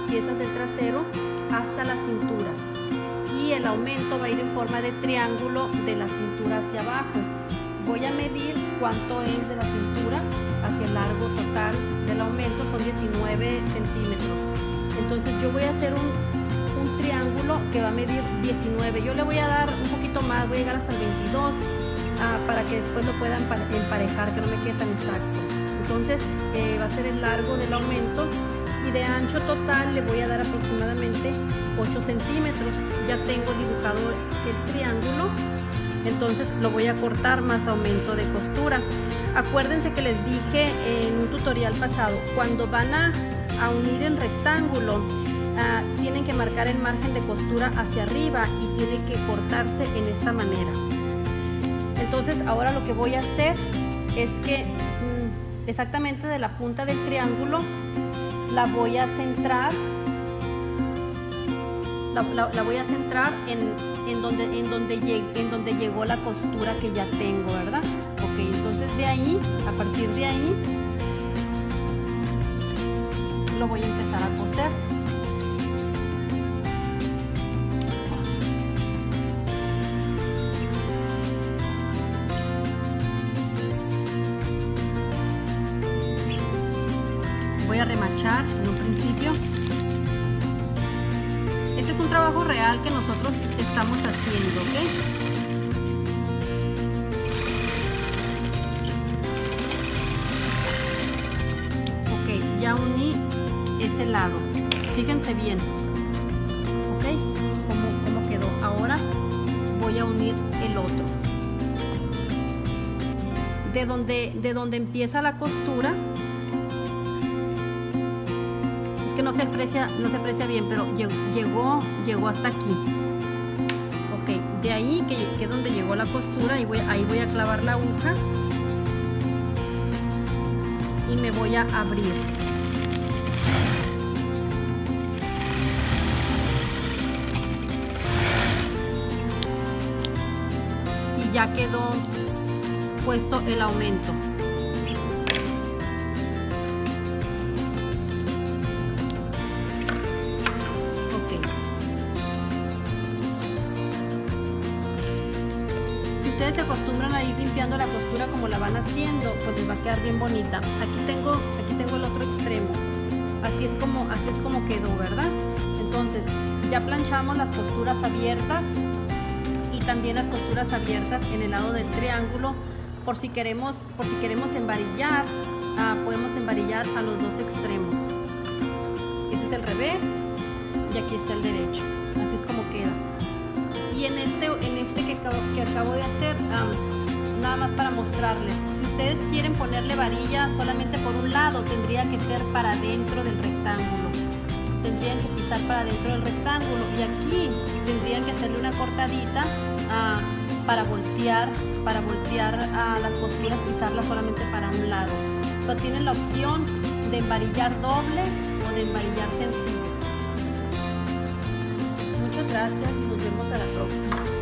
piezas del trasero hasta la cintura, y el aumento va a ir en forma de triángulo de la cintura hacia abajo. Voy a medir cuánto es de la cintura hacia el largo total del aumento, son 19 centímetros. Entonces yo voy a hacer un triángulo que va a medir 19. Yo le voy a dar un poquito más, voy a llegar hasta el 22 para que después lo puedan emparejar, que no me quede tan exacto. Entonces va a ser el largo del aumento, y de ancho total le voy a dar aproximadamente 8 centímetros. Ya tengo dibujado el triángulo, entonces lo voy a cortar más aumento de costura. Acuérdense que les dije en un tutorial pasado, cuando van a unir en rectángulo, tienen que marcar el margen de costura hacia arriba y tiene que cortarse en esta manera. Entonces ahora lo que voy a hacer es que exactamente de la punta del triángulo la voy a centrar, la voy a centrar en donde llegó la costura que ya tengo, ¿verdad? Ok, entonces de ahí, a partir de ahí, lo voy a empezar a coser. Voy a remachar en un principio. Este es un trabajo real que nosotros estamos haciendo, ¿ok? Ok, ya uní ese lado. Fíjense bien, ¿ok? ¿Cómo quedó? Ahora voy a unir el otro. De donde empieza la costura, que no se aprecia bien, pero llegó hasta aquí. Ok, de ahí que es donde llegó la costura, y ahí voy a clavar la aguja y me voy a abrir. Y ya quedó puesto el aumento. Ustedes se acostumbran a ir limpiando la costura como la van haciendo, pues les va a quedar bien bonita. Aquí tengo el otro extremo. Así es como quedó, ¿verdad? Entonces ya planchamos las costuras abiertas y también las costuras abiertas en el lado del triángulo. Por si queremos embarillar, podemos embarillar a los dos extremos. Ese es el revés y aquí está el derecho. Así es como queda. Y en este que acabo de hacer, nada más para mostrarles, si ustedes quieren ponerle varilla solamente por un lado, tendría que ser para dentro del rectángulo. Tendrían que pisar para dentro del rectángulo, y aquí tendrían que hacerle una cortadita para voltear las costuras, pisarlas solamente para un lado. Pero tienen la opción de embarillar doble o de embarillar sencillo. Muchas gracias y nos vemos a la próxima.